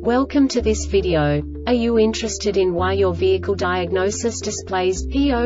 Welcome to this video. Are you interested in why your vehicle diagnosis displays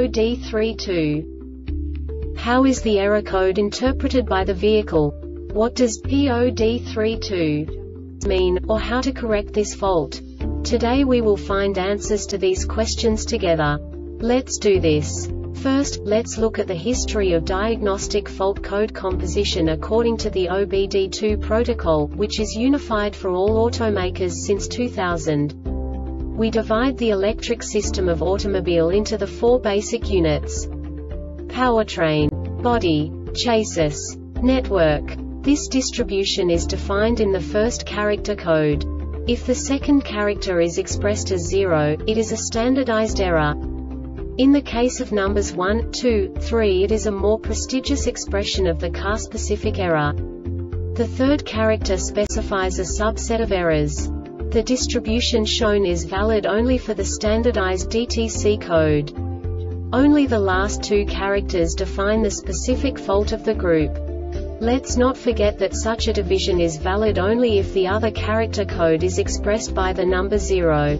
P0D32? How is the error code interpreted by the vehicle? What does P0D32 mean, or how to correct this fault? Today we will find answers to these questions together. Let's do this. First, let's look at the history of diagnostic fault code composition according to the OBD2 protocol, which is unified for all automakers since 2000. We divide the electric system of automobile into the four basic units: powertrain, body, chassis, network. This distribution is defined in the first character code. If the second character is expressed as 0, it is a standardized error. In the case of numbers 1, 2, 3, it is a more prestigious expression of the car-specific error. The third character specifies a subset of errors. The distribution shown is valid only for the standardized DTC code. Only the last two characters define the specific fault of the group. Let's not forget that such a division is valid only if the other character code is expressed by the number 0.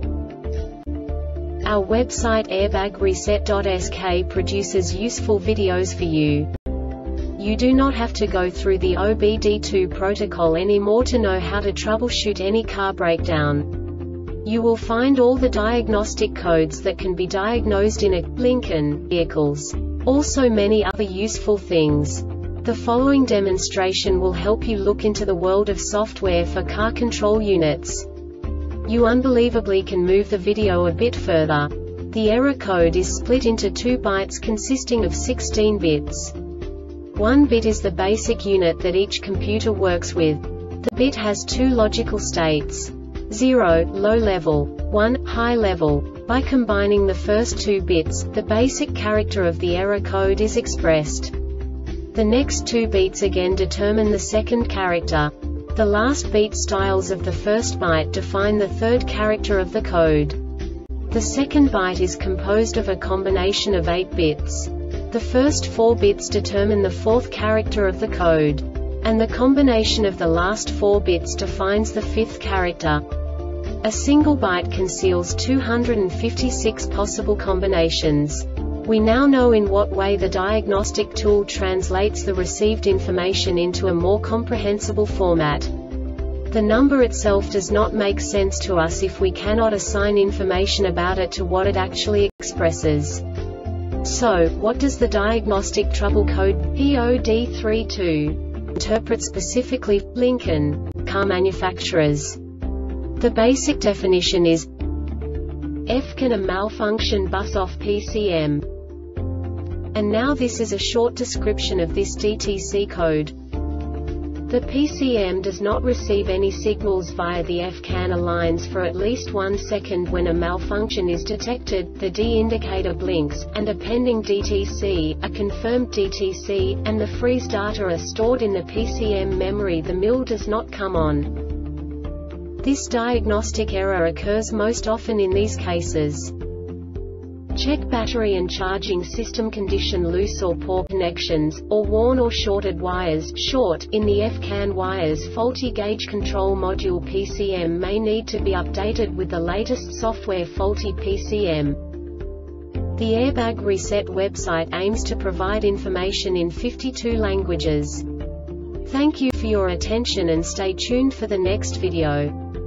Our website airbagreset.sk produces useful videos for you. You do not have to go through the OBD2 protocol anymore to know how to troubleshoot any car breakdown. You will find all the diagnostic codes that can be diagnosed in a Lincoln vehicles. Also many other useful things. The following demonstration will help you look into the world of software for car control units. You unbelievably can move the video a bit further. The error code is split into 2 bytes consisting of 16 bits. 1 bit is the basic unit that each computer works with. The bit has 2 logical states: 0, low level, 1, high level. By combining the first 2 bits, the basic character of the error code is expressed. The next 2 beats again determine the second character. The last beat styles of the first byte define the third character of the code. The second byte is composed of a combination of 8 bits. The first 4 bits determine the fourth character of the code. And the combination of the last 4 bits defines the fifth character. A single byte conceals 256 possible combinations. We now know in what way the diagnostic tool translates the received information into a more comprehensible format. The number itself does not make sense to us if we cannot assign information about it to what it actually expresses. So, what does the diagnostic trouble code P0D32 interpret specifically for Lincoln car manufacturers? The basic definition is F can a malfunction bus off PCM. And now this is a short description of this DTC code. The PCM does not receive any signals via the FCAN lines for at least 1 second. When a malfunction is detected, the D indicator blinks, and a pending DTC, a confirmed DTC, and the freeze data are stored in the PCM memory. The mill does not come on. This diagnostic error occurs most often in these cases: check battery and charging system condition, loose or poor connections, or worn or shorted wires. Short in the FCAN wires. Faulty gauge control module PCM may need to be updated with the latest software. Faulty PCM. The Airbag Reset website aims to provide information in 52 languages. Thank you for your attention and stay tuned for the next video.